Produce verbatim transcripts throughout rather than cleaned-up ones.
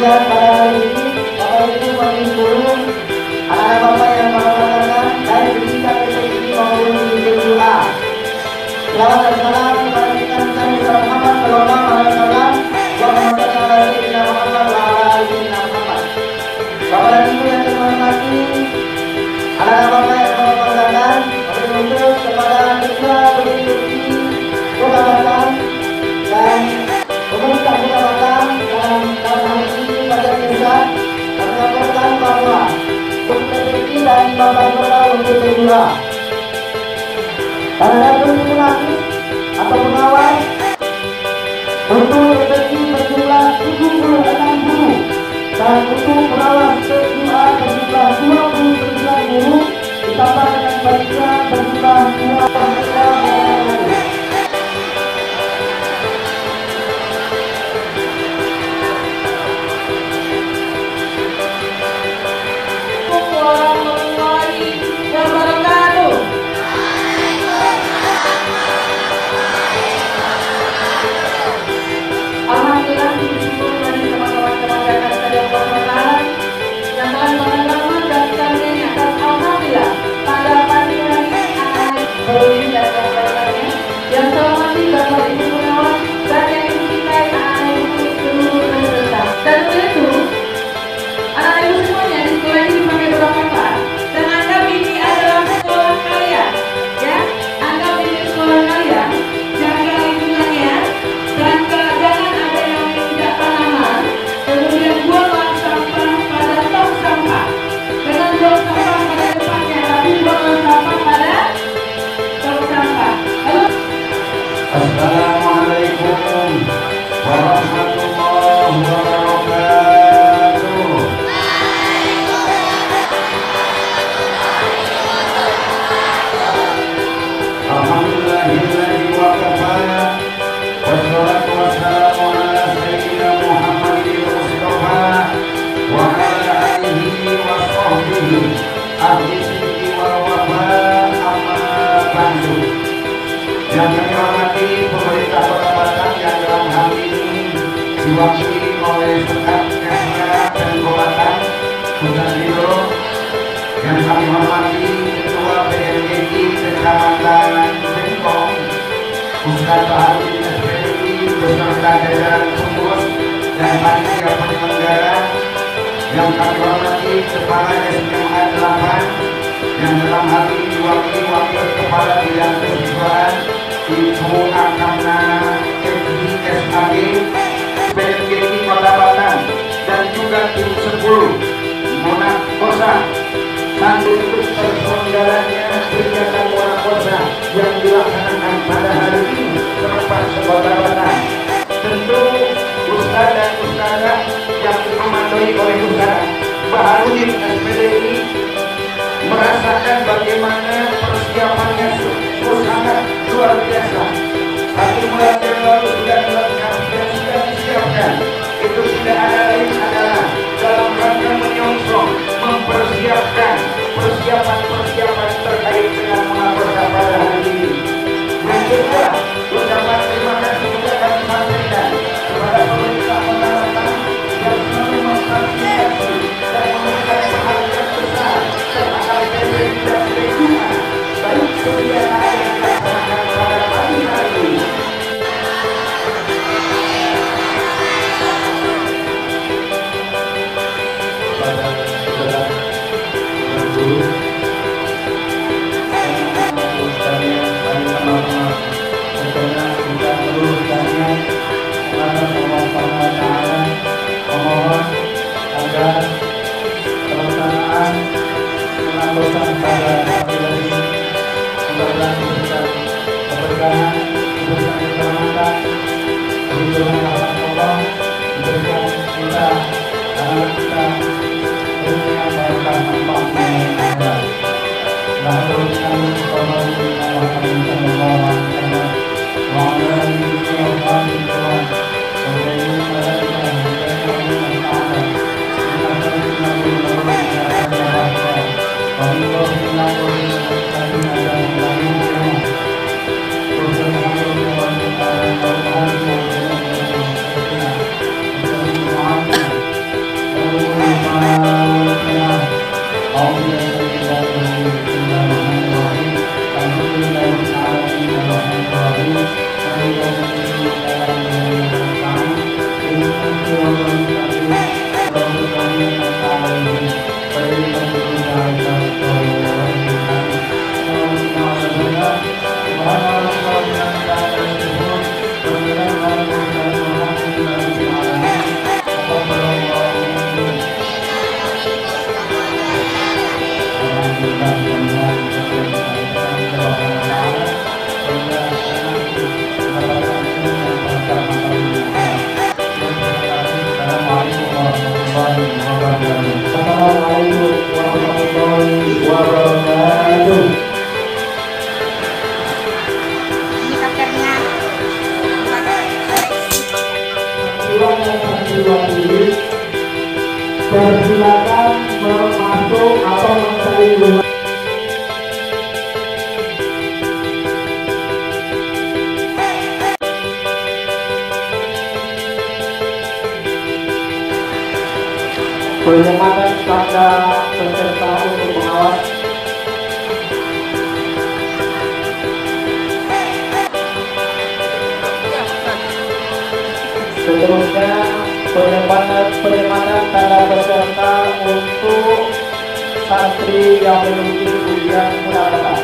Kemudian pada hari ini Bapak Ibu majelis guru, anak-anak Bapak yang Bapak katakan baik di tingkat P P I maupun di P P A. Selamat dan salam kepada kita Nabi Muhammad Sallallahu Alaihi Wasallam. Allahumma shalli ala sayyidina Muhammad wa ala ali sayyidina Muhammad. Bapak dan Ibu yang saya hormati, anak-anak Bapak yang Bapak katakan, kami menuntut kepada Ketua P P I Kota Batam dan pemerintah Kota Batam dalam dalam ini pada pusat melaporkan bahwa untuk P P I dan Bapak Kota untuk kedua pada simulasi atau pengawas untuk P P I berjumlah tujuh puluh enam guru dan untuk pengawas P P A berjumlah dua puluh sembilan guru ditambah dengan panitia berjumlah dua puluh guru. Warahmatullahi wabarakatuh. Alhamdulillah bersyukur dari teman-teman tenaga kesehatan yang bermanfaat yang telah mengamalkan dan kami atas alhamdulillah pada pagi hari ini akan beri dan lain-lainnya yang selamat Bapak Ibu pengawas dan yang dicintai anak ibu seluruh peserta. Dan untuk itu anak ibu semuanya di sekolah ini dipakai bermanfaat dan anggap ini adalah sekolah kalian, ya, anggap ini sekolah kalian, jaga lingkungannya dan jangan ada yang tidak tanaman, kemudian buanglah sampah pada tong sampah, jangan buang sampah pada depannya, tapi buanglah sampah pada tong sampah. Lalu Assalamualaikum warahmatullahi wabarakatuh. Alhamdulillahilladzi waqafa wassalatu wassalamu ala sayyidina Muhammadin Mustafa wa ala alihi wa sahbihi ahli sidqi wal wafa amma ba'du. Yang kami hormati pemerintah Kota Batam yang dalam hal ini diwakili oleh Sekat Kesra dan Batam Ustaz Ridho. Yang kami hormati Ketua P M G I Kecamatan Singkong Ustaz Baharudin S P I beserta jajaran pengurus dan panitia penyelenggara. Yang kami hormati Kepala S M A delapan yang dalam hal ini diwakili Wakil Kepala Bidang Kesiswaan Ibu Akamna M I S A G P M G I Kota Batam dan juga tim sepuluh Monat Kosa sambil untuk terselenggaranya kegiatan Monat Kosa yang dilaksanakan pada hari ini tempat Kota Batam. Tentu Ustaz dan Ustazah yang dikomandoi oleh Ustaz Baharudin S P D I merasakan bagaimana persiapannya sangat luar biasa. Satu bulan yang lalu sudah dilengkapi dan sudah disiapkan. Itu tidak ada lain adalah dalam rangka menyongsong, mempersiapkan persiapan-persiapan terkait dengan mengabarkan pada hari ini. Yang kedua, ucapan terima kasih juga kami sampaikan kepada pemerintah Kota Batam yang selalu memfasilitasi dan memberikan perhatian besar terhadap P P I dan lingkungan baik kegiatan yang dilaksanakan pada pagi hari ini. Pada saudara dan guru dan anak-anak sekalian, kami sama-sama tentunya kita meluruskannya kepada Allah Subhanahu wa Ta'ala, memohon agar pelaksanaan penganggotaan pada pagi hari ini mudah-mudahan diberikan keberkahan, diberikan keselamatan, diberikan rahmat Allah, diberikan kita anak kita ilmu yang barokah manfaatnya yang ada. Nah, terus kami hormati Muhammad sallallahu alaihi wasallam wa ala alihi wa sahbihi Assalamualaikum warahmatullahi wabarakatuh. Ini kakernya. Tuhan dan santriwati, persilakan masuk atau mencari rumah. Penyematan tanda peserta untuk pengawas. Seterusnya penyematan penyematan tanda peserta untuk santri yang memiliki ujian mudah-mudahan.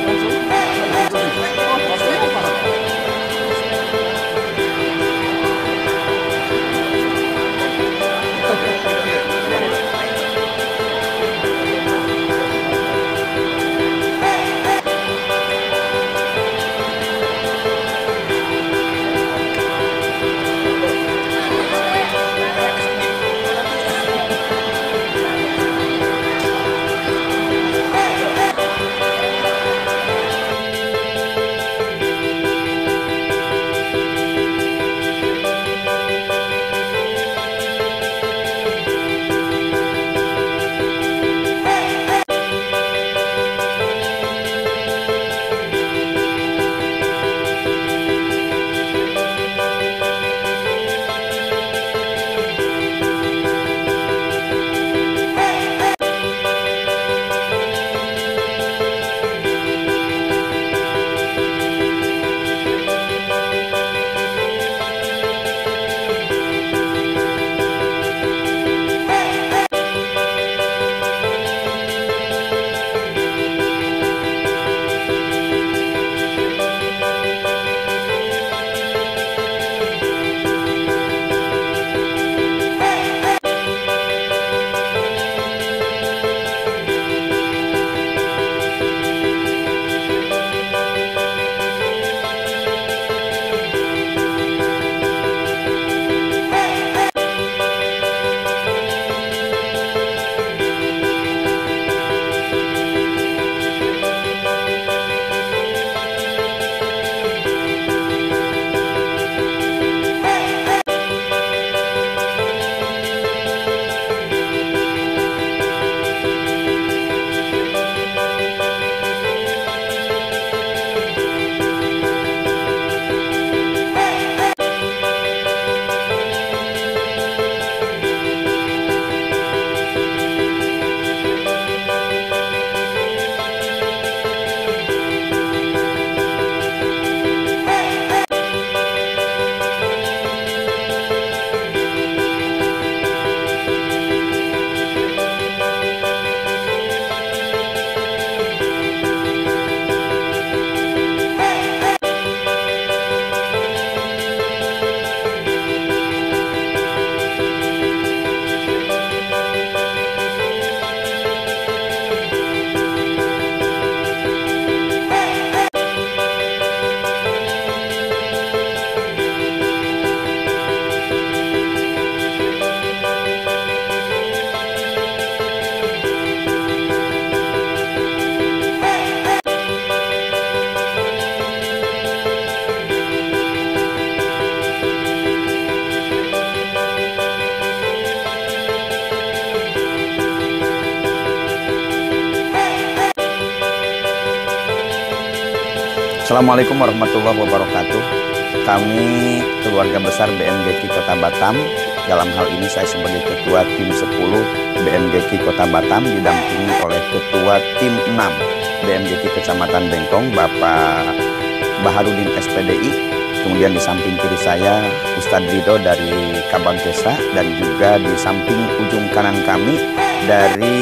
Assalamualaikum warahmatullahi wabarakatuh. Kami keluarga besar B M G K I Kota Batam. Dalam hal ini saya sebagai Ketua Tim sepuluh B M G K I Kota Batam didampingi oleh Ketua Tim enam B M G K I Kecamatan Bengkong, Bapak Baharudin S P D I. Kemudian di samping kiri saya Ustadz Rido dari Kabangkesa, dan juga di samping ujung kanan kami dari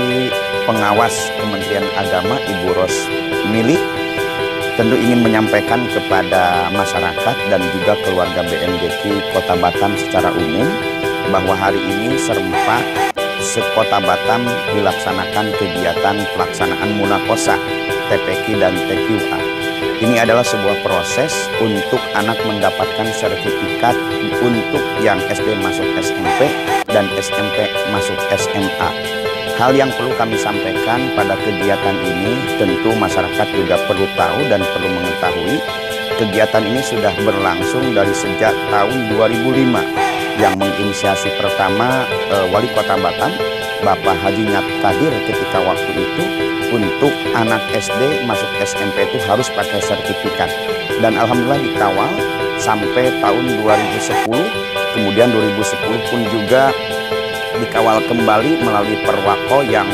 pengawas Kementerian Agama Ibu Ros Mili. Tentu ingin menyampaikan kepada masyarakat dan juga keluarga B M G K I Kota Batam secara umum bahwa hari ini serempak Sekota Batam dilaksanakan kegiatan pelaksanaan Munakosa T P Q dan T Q A. Ini adalah sebuah proses untuk anak mendapatkan sertifikat untuk yang S D masuk S M P dan S M P masuk S M A. Hal yang perlu kami sampaikan pada kegiatan ini, tentu masyarakat juga perlu tahu dan perlu mengetahui kegiatan ini sudah berlangsung dari sejak tahun dua ribu lima yang menginisiasi pertama eh, Wali Kota Batam, Bapak Haji Nyat Kadir ketika waktu itu untuk anak S D masuk S M P itu harus pakai sertifikat. Dan alhamdulillah dikawal sampai tahun dua ribu sepuluh, kemudian dua ribu sepuluh pun juga dikawal kembali melalui Perwako yang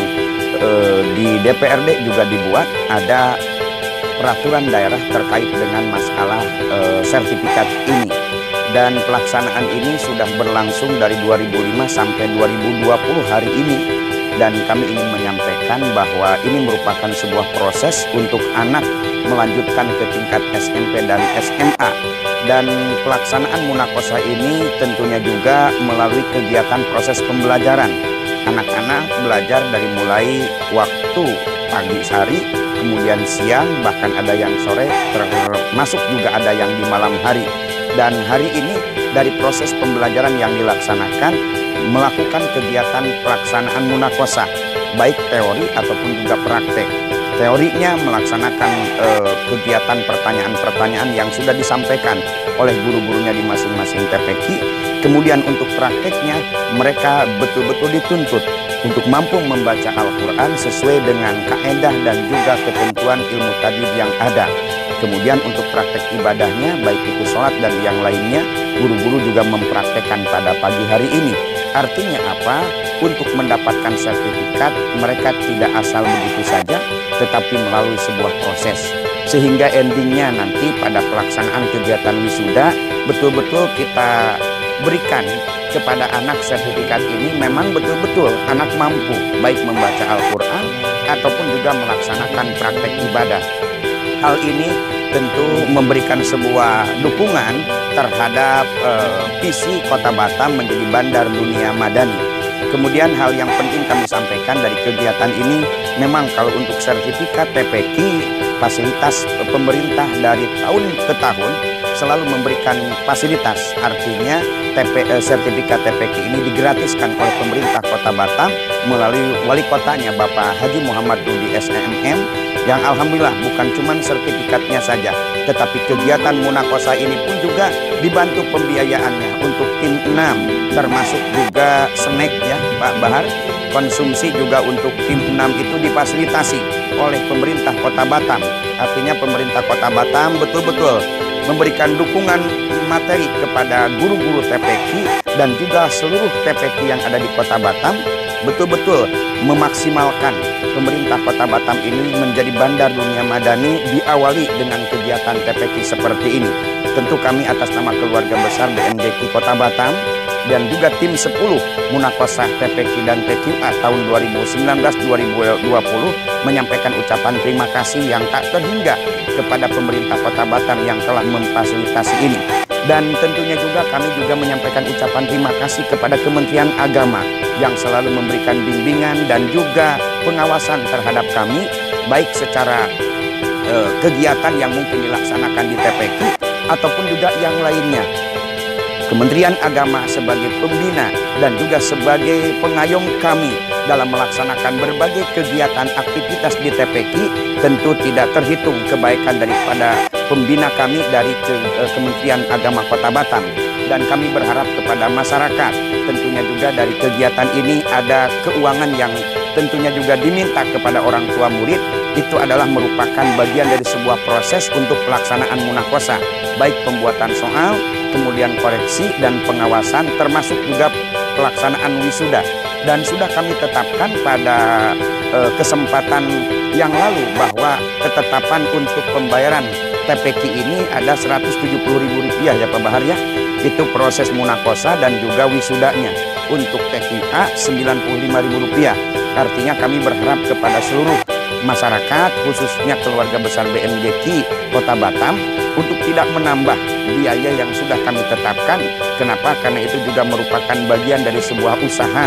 eh, di D P R D juga dibuat ada peraturan daerah terkait dengan masalah eh, sertifikat ini. Dan pelaksanaan ini sudah berlangsung dari dua ribu lima sampai dua ribu dua puluh hari ini. Dan kami ingin menyampaikan bahwa ini merupakan sebuah proses untuk anak melanjutkan ke tingkat S M P dan S M A. Dan pelaksanaan Munakosa ini tentunya juga melalui kegiatan proses pembelajaran. Anak-anak belajar dari mulai waktu pagi hari, kemudian siang, bahkan ada yang sore, termasuk juga ada yang di malam hari. Dan hari ini dari proses pembelajaran yang dilaksanakan melakukan kegiatan pelaksanaan Munakosa, baik teori ataupun juga praktek. Teorinya melaksanakan eh, kegiatan pertanyaan-pertanyaan yang sudah disampaikan oleh guru-gurunya di masing-masing T P Q. Kemudian untuk prakteknya mereka betul-betul dituntut untuk mampu membaca Al-Quran sesuai dengan kaedah dan juga ketentuan ilmu tajwid yang ada. Kemudian untuk praktek ibadahnya, baik itu sholat dan yang lainnya, guru-guru juga mempraktekkan pada pagi hari ini. Artinya apa? Untuk mendapatkan sertifikat, mereka tidak asal begitu saja, tetapi melalui sebuah proses. Sehingga endingnya nanti pada pelaksanaan kegiatan wisuda, betul-betul kita berikan kepada anak sertifikat ini memang betul-betul anak mampu, baik membaca Al-Quran ataupun juga melaksanakan praktek ibadah. Hal ini tentu memberikan sebuah dukungan terhadap eh, visi Kota Batam menjadi bandar dunia madani. Kemudian hal yang penting kami sampaikan dari kegiatan ini, memang kalau untuk sertifikat T P Q, fasilitas pemerintah dari tahun ke tahun selalu memberikan fasilitas. Artinya T P, eh, sertifikat T P Q ini digratiskan oleh pemerintah Kota Batam melalui wali kotanya Bapak Haji Muhammad Rudi S M M, yang alhamdulillah bukan cuma sertifikatnya saja, tetapi kegiatan Munakosa ini pun juga dibantu pembiayaannya untuk tim enam, termasuk juga snack ya Pak Bahar. Konsumsi juga untuk tim enam itu difasilitasi oleh pemerintah Kota Batam. Artinya pemerintah Kota Batam betul-betul memberikan dukungan materi kepada guru-guru T P Q dan juga seluruh T P Q yang ada di Kota Batam, betul-betul memaksimalkan pemerintah Kota Batam ini menjadi bandar dunia madani, diawali dengan kegiatan T P Q seperti ini. Tentu kami atas nama keluarga besar B M D Q Kota Batam dan juga tim sepuluh Munakosa T P Q dan T Q A tahun dua ribu sembilan belas dua ribu dua puluh menyampaikan ucapan terima kasih yang tak terhingga kepada pemerintah Kota Batam yang telah memfasilitasi ini. Dan tentunya juga kami juga menyampaikan ucapan terima kasih kepada Kementerian Agama yang selalu memberikan bimbingan dan juga pengawasan terhadap kami, baik secara eh, kegiatan yang mungkin dilaksanakan di T P Q ataupun juga yang lainnya. Kementerian Agama sebagai pembina dan juga sebagai pengayom kami dalam melaksanakan berbagai kegiatan aktivitas di T P Q, tentu tidak terhitung kebaikan daripada pembina kami dari ke, eh, Kementerian Agama Kota Batam. Dan kami berharap kepada masyarakat, tentunya juga dari kegiatan ini ada keuangan yang tentunya juga diminta kepada orang tua murid. Itu adalah merupakan bagian dari sebuah proses untuk pelaksanaan Munakosa, baik pembuatan soal, kemudian koreksi dan pengawasan, termasuk juga pelaksanaan wisuda. Dan sudah kami tetapkan pada eh, kesempatan yang lalu bahwa ketetapan untuk pembayaran T P Q ini ada seratus tujuh puluh ribu rupiah ya Pak Bahar ya. Itu proses Munakosa dan juga wisudanya. Untuk T Q A sembilan puluh lima ribu rupiah. Artinya kami berharap kepada seluruh masyarakat, khususnya keluarga besar B M D Q Kota Batam, untuk tidak menambah biaya yang sudah kami tetapkan. Kenapa? Karena itu juga merupakan bagian dari sebuah usaha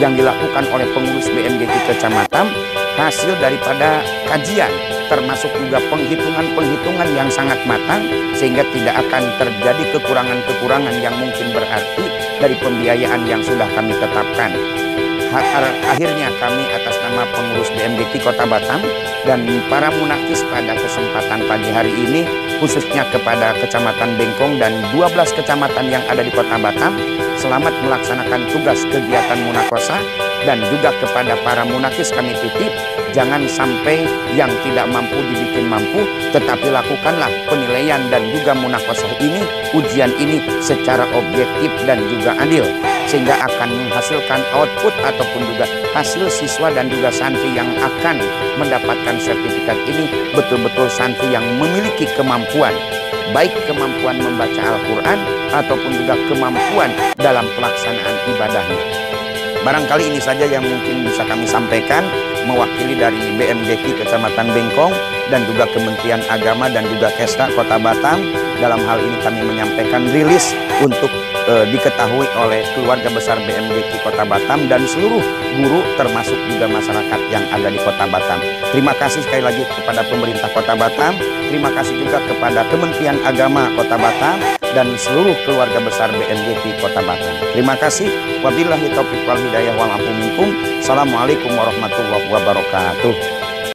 yang dilakukan oleh pengurus B M G K Kecamatan, hasil daripada kajian, termasuk juga penghitungan-penghitungan yang sangat matang, sehingga tidak akan terjadi kekurangan-kekurangan yang mungkin berarti dari pembiayaan yang sudah kami tetapkan. Akhirnya kami atas nama pengurus B M G K Kota Batam dan para munakis pada kesempatan pagi hari ini, khususnya kepada Kecamatan Bengkong dan dua belas kecamatan yang ada di Kota Batam, selamat melaksanakan tugas kegiatan munakosa. Dan juga kepada para munakis kami titip, jangan sampai yang tidak mampu dibikin mampu, tetapi lakukanlah penilaian dan juga munakosah ini, ujian ini secara objektif dan juga adil, sehingga akan menghasilkan output ataupun juga hasil siswa dan juga santri yang akan mendapatkan sertifikat ini betul-betul santri yang memiliki kemampuan, baik kemampuan membaca Al-Quran ataupun juga kemampuan dalam pelaksanaan ibadahnya. Barangkali ini saja yang mungkin bisa kami sampaikan mewakili dari B M G K Kecamatan Bengkong dan juga Kementerian Agama dan juga Kesda Kota Batam. Dalam hal ini kami menyampaikan rilis untuk e, diketahui oleh keluarga besar B M G K Kota Batam dan seluruh guru termasuk juga masyarakat yang ada di Kota Batam. Terima kasih sekali lagi kepada pemerintah Kota Batam, terima kasih juga kepada Kementerian Agama Kota Batam dan seluruh keluarga besar B M G K Kota Batam. Terima kasih. Wabillahi taufiq wal hidayah wal afu minkum. Assalamualaikum warahmatullahi wabarakatuh.